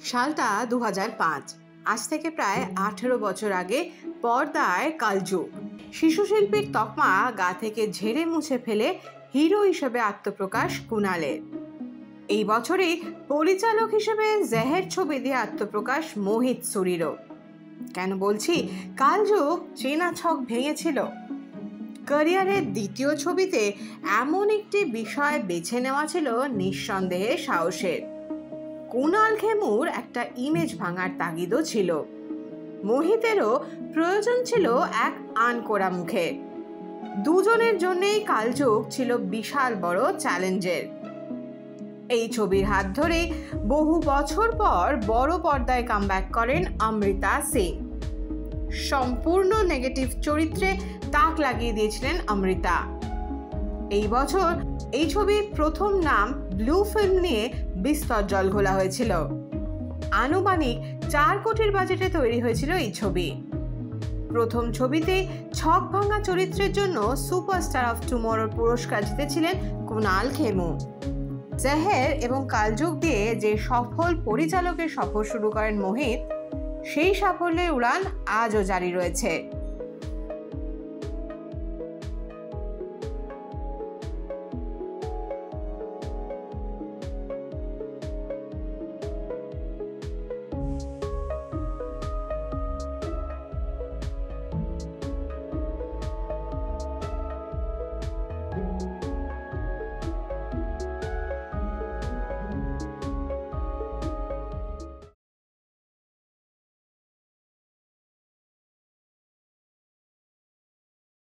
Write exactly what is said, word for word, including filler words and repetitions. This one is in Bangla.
সালটা দু হাজার পাঁচ। আজ থেকে প্রায় আঠেরো বছর আগে পর্দায় কালযুগ। শিশু শিল্পীর তকমা গা থেকে ঝেড়ে মুছে ফেলে হিরো হিসেবে আত্মপ্রকাশ কুণালের। এই বছরই পরিচালক হিসেবে জেহের ছবি দিয়ে আত্মপ্রকাশ মোহিত সুরিরও। কেন বলছি কালযুগ চেনা ছক ভেঙেছিল। ক্যারিয়ারের দ্বিতীয় ছবিতে এমন একটি বিষয় বেছে নেওয়া ছিল নিঃসন্দেহে সাহসের। কুণাল খেমুর একটা ইমেজ ভাঙার তাগিদও ছিল। মোহিতেরও প্রয়োজন ছিল এক আনকোড়া মুখে। দুজনের জন্যই কালযুগ ছিল বিশাল বড় চ্যালেঞ্জের। এই ছবির হাত ধরে বহু বছর পর বড় পর্দায় কামব্যাক করেন অমৃতা সিং। সম্পূর্ণ নেগেটিভ চরিত্রে তাক লাগিয়ে দিয়েছিলেন অমৃতা। এই বছর এই ছবির প্রথম নাম ব্লু ফিল্ম নিয়ে বিস্তর জল ঘোলা হয়েছিল। আনুমানিক চার কোটির বাজেটে তৈরি হয়েছিল এই ছবি। প্রথম ছবিতে ছক ভাঙা চরিত্রের জন্য সুপারস্টার অফ টুমরোর পুরস্কার জিতেছিলেন কুণাল খেমু। জেহের এবং কালযুগ দিয়ে যে সফল পরিচালকের সফর শুরু করেন মোহিত, সেই সাফল্যের উড়ান আজও জারি রয়েছে।